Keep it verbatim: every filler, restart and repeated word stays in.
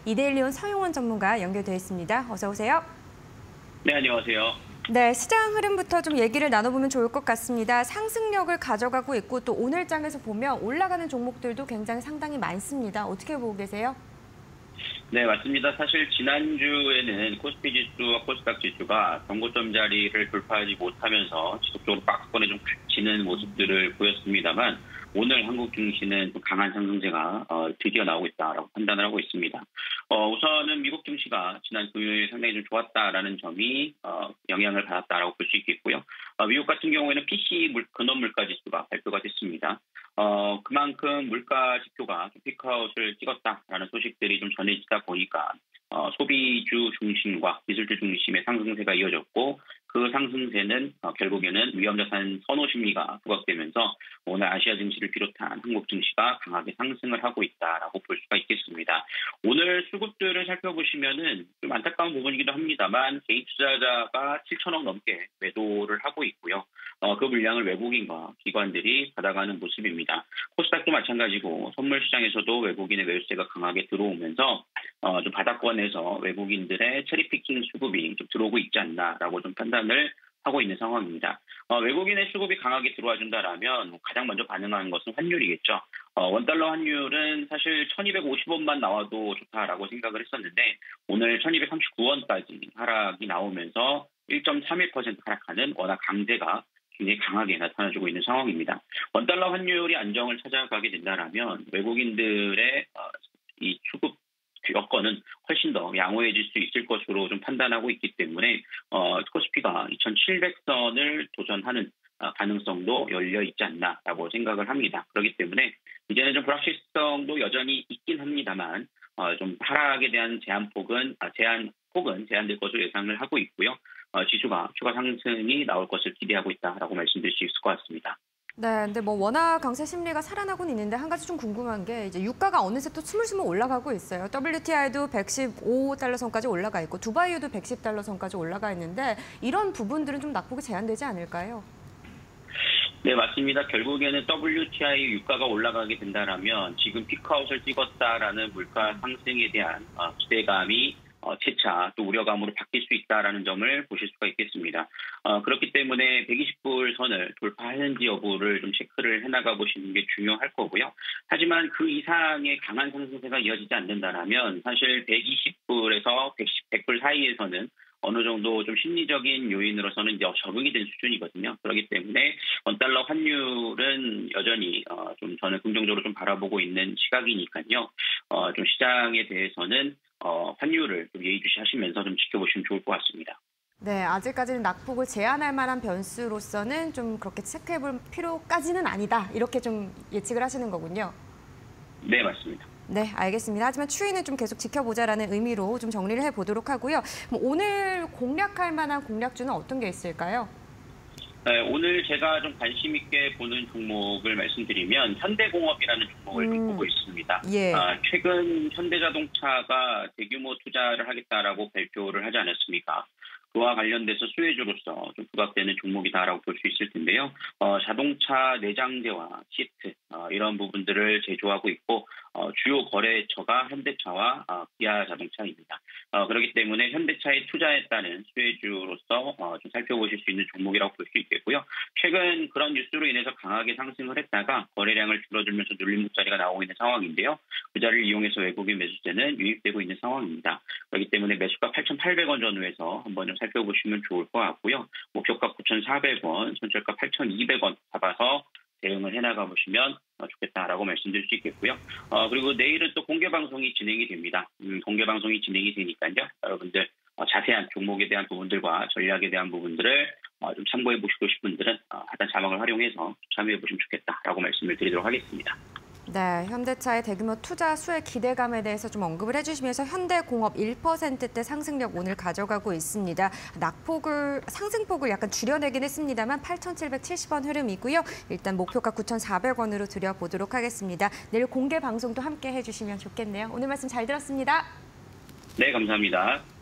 이데일리온 서용원 전문가 연결되어 있습니다. 어서 오세요. 네, 안녕하세요. 네, 시장 흐름부터 좀 얘기를 나눠보면 좋을 것 같습니다. 상승력을 가져가고 있고 또 오늘 장에서 보면 올라가는 종목들도 굉장히 상당히 많습니다. 어떻게 보고 계세요? 네, 맞습니다. 사실 지난주에는 코스피 지수와 코스닥 지수가 정고점 자리를 돌파하지 못하면서 지속적으로 박스권에 좀 갇히는 모습들을 보였습니다만 오늘 한국 증시는 좀 강한 상승세가 어, 드디어 나오고 있다라고 판단을 하고 있습니다. 어, 우선은 미국 증시가 지난 금요일 상당히 좀 좋았다라는 점이 어, 영향을 받았다라고 볼 수 있겠고요. 어, 미국 같은 경우에는 피씨 물, 근원 물가 지수가 발표가 됐습니다. 어, 그만큼 물가 지표가 좀 피크아웃을 찍었다라는 소식들이 좀 전해지다 보니까 어, 소비주 중심과 기술주 중심의 상승세가 이어졌고 그 상승세는 어, 결국에는 위험자산 선호 심리가 부각되면서 오늘 아시아 증시를 비롯한 한국 증시가 강하게 상승을 하고 있다라고 볼 수가 있겠습니다. 오늘 수급들을 살펴보시면은 좀 안타까운 부분이기도 합니다만 개인 투자자가 칠천억 넘게 매도를 하고 있고요. 어, 그 물량을 외국인과 기관들이 받아가는 모습입니다. 코스닥도 마찬가지고 선물 시장에서도 외국인의 매수세가 강하게 들어오면서 어, 좀 바닥권에서 외국인들의 체리피킹 수급이 좀 들어오고 있지 않나라고 좀 판단을 하고 있는 상황입니다. 어, 외국인의 수급이 강하게 들어와 준다라면 가장 먼저 반응하는 것은 환율이겠죠. 어, 원달러 환율은 사실 천이백오십 원만 나와도 좋다라고 생각을 했었는데 오늘 천이백삼십구 원까지 하락이 나오면서 일 점 삼일 퍼센트 하락하는 워낙 강세가 굉장히 강하게 나타나주고 있는 상황입니다. 원달러 환율이 안정을 찾아가게 된다라면 외국인들의 어, 이 수급 여건은 훨씬 더 양호해질 수 있을 것으로 좀 판단하고 있기 때문에 어, 코스피가 이천칠백 선을 도전하는 어, 가능성도 열려 있지 않나라고 생각을 합니다. 그렇기 때문에 이제는 좀 불확실성도 여전히 있긴 합니다만 어, 좀 하락에 대한 제한폭은 아, 제한폭은 제한될 것으로 예상을 하고 있고요. 어, 지수가 추가 상승이 나올 것을 기대하고 있다라고 말씀드릴 수 있을 것 같습니다. 네, 근데 뭐 워낙 강세 심리가 살아나고는 있는데 한 가지 좀 궁금한 게 이제 유가가 어느새 또 스물스물 올라가고 있어요. 더블유티아이도 백십오 달러 선까지 올라가 있고 두바이유도 백십 달러 선까지 올라가 있는데 이런 부분들은 좀 낙폭이 제한되지 않을까요? 네, 맞습니다. 결국에는 더블유티아이 유가가 올라가게 된다라면 지금 피크아웃을 찍었다라는 물가 상승에 대한 기대감이 어, 재차 또 우려감으로 바뀔 수 있다는 점을 보실 수가 있겠습니다. 어, 그렇기 때문에 백이십 불 선을 돌파하는지 여부를 좀 체크를 해나가 보시는 게 중요할 거고요. 하지만 그 이상의 강한 상승세가 이어지지 않는다면 사실 백이십 불에서 백 불 사이에서는 어느 정도 좀 심리적인 요인으로서는 이제 적응이 된 수준이거든요. 그렇기 때문에 원달러 환율은 여전히 어, 좀 저는 긍정적으로 좀 바라보고 있는 시각이니까요. 어, 좀 시장에 대해서는 어, 환율을 좀 예의주시하시면서 좀 지켜보시면 좋을 것 같습니다. 네, 아직까지는 낙폭을 제한할 만한 변수로서는 좀 그렇게 체크해볼 필요까지는 아니다. 이렇게 좀 예측을 하시는 거군요. 네, 맞습니다. 네, 알겠습니다. 하지만 추이는 좀 계속 지켜보자라는 의미로 좀 정리를 해보도록 하고요. 오늘 공략할 만한 공략주는 어떤 게 있을까요? 네, 오늘 제가 좀 관심 있게 보는 종목을 말씀드리면 현대공업이라는 종목을 음, 좀 보고 있습니다. 예. 아, 최근 현대자동차가 대규모 투자를 하겠다라고 발표를 하지 않았습니까? 그와 관련돼서 수혜주로서 좀 부각되는 종목이다라고 볼 수 있을 텐데요. 어, 자동차 내장재와 시트 어, 이런 부분들을 제조하고 있고 어, 주요 거래처가 현대차와 어, 기아 자동차입니다. 어, 그렇기 때문에 현대차에 투자했다는 수혜주로서 어, 좀 살펴보실 수 있는 종목이라고 볼 수 있겠고요. 최근 그런 뉴스로 인해서 강하게 상승을 했다가 거래량을 줄어들면서 눌림목자리가 나오고 있는 상황인데요. 그 자리를 이용해서 외국인 매수세는 유입되고 있는 상황입니다. 그렇기 때문에 매수가 팔천팔백 원 전후에서 한번 좀 살펴보시면 좋을 것 같고요. 목표가 구천사백 원, 손절가 팔천이백 원 잡아서 대응을 해나가 보시면 좋겠다라고 말씀드릴 수 있겠고요. 어, 그리고 내일은 또 공개 방송이 진행이 됩니다. 음, 공개 방송이 진행이 되니까요. 여러분들 어, 자세한 종목에 대한 부분들과 전략에 대한 부분들을 어, 좀 참고해 보시고 싶은 분들은 어, 하단 자막을 활용해서 참여해 보시면 좋겠다라고 말씀을 드리도록 하겠습니다. 네, 현대차의 대규모 투자 수혜 기대감에 대해서 좀 언급을 해주시면서 현대공업 일 퍼센트대 상승력 오늘 가져가고 있습니다. 낙폭을, 상승폭을 약간 줄여내긴 했습니다만 팔천칠백칠십 원 흐름이고요. 일단 목표가 구천사백 원으로 드려보도록 하겠습니다. 내일 공개 방송도 함께 해주시면 좋겠네요. 오늘 말씀 잘 들었습니다. 네, 감사합니다.